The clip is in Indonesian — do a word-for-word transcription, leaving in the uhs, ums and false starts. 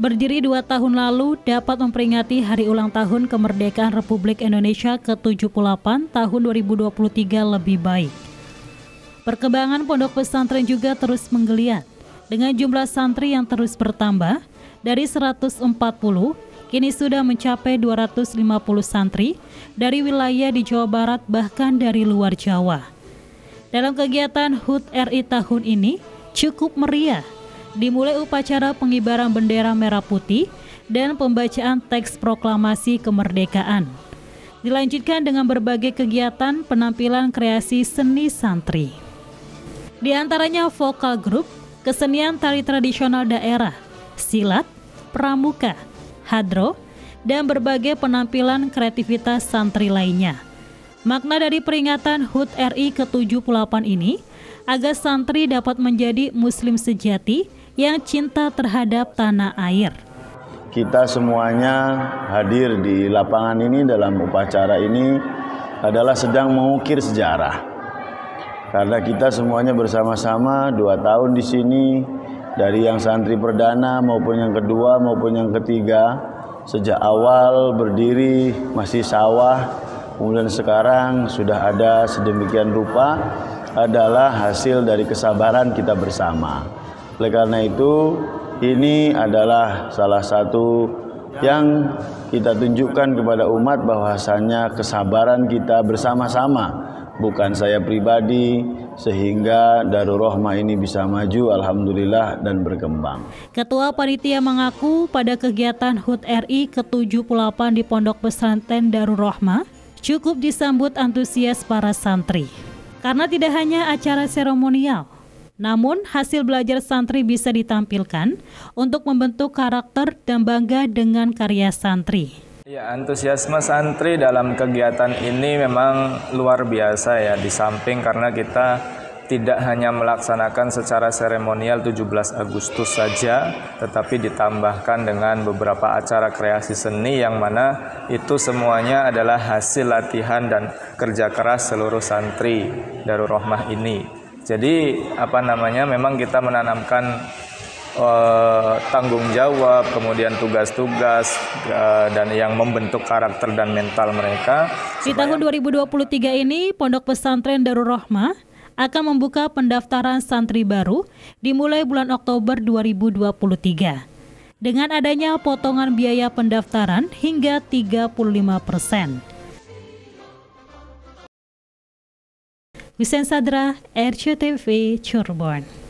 berdiri dua tahun lalu dapat memperingati hari ulang tahun kemerdekaan Republik Indonesia ke tujuh puluh delapan tahun dua ribu dua puluh tiga lebih baik. Perkembangan pondok pesantren juga terus menggeliat dengan jumlah santri yang terus bertambah dari seratus empat puluh kini sudah mencapai dua ratus lima puluh santri dari wilayah di Jawa Barat bahkan dari luar Jawa. Dalam kegiatan H U T R I tahun ini cukup meriah. Dimulai upacara pengibaran bendera merah putih dan pembacaan teks proklamasi kemerdekaan. Dilanjutkan dengan berbagai kegiatan penampilan kreasi seni santri. Di antaranya vokal grup, kesenian tari tradisional daerah, silat, pramuka, hadro, dan berbagai penampilan kreativitas santri lainnya. Makna dari peringatan H U T R I ke tujuh puluh delapan ini agar santri dapat menjadi muslim sejati yang cinta terhadap tanah air. Kita semuanya hadir di lapangan ini dalam upacara ini adalah sedang mengukir sejarah. Karena kita semuanya bersama-sama dua tahun di sini, dari yang santri perdana maupun yang kedua maupun yang ketiga, sejak awal berdiri masih sawah, kemudian sekarang sudah ada sedemikian rupa, adalah hasil dari kesabaran kita bersama. Oleh karena itu, ini adalah salah satu yang kita tunjukkan kepada umat bahwasannya kesabaran kita bersama-sama, bukan saya pribadi, sehingga Darul Rohmah ini bisa maju, alhamdulillah, dan berkembang. Ketua Panitia mengaku pada kegiatan H U T R I ke tujuh puluh delapan di Pondok Pesantren Darul Rohmah cukup disambut antusias para santri. Karena tidak hanya acara seremonial, namun hasil belajar santri bisa ditampilkan untuk membentuk karakter dan bangga dengan karya santri. Ya, antusiasme santri dalam kegiatan ini memang luar biasa ya, di samping karena kita tidak hanya melaksanakan secara seremonial tujuh belas Agustus saja, tetapi ditambahkan dengan beberapa acara kreasi seni yang mana itu semuanya adalah hasil latihan dan kerja keras seluruh santri Darul Rohmah ini. Jadi apa namanya memang kita menanamkan uh, tanggung jawab, kemudian tugas-tugas uh, dan yang membentuk karakter dan mental mereka. Di tahun dua ribu dua puluh tiga ini Pondok Pesantren Darul Rohmah akan membuka pendaftaran santri baru dimulai bulan Oktober dua ribu dua puluh tiga. Dengan adanya potongan biaya pendaftaran hingga tiga puluh lima persen. Husein Sadra, R C T V, Cirebon.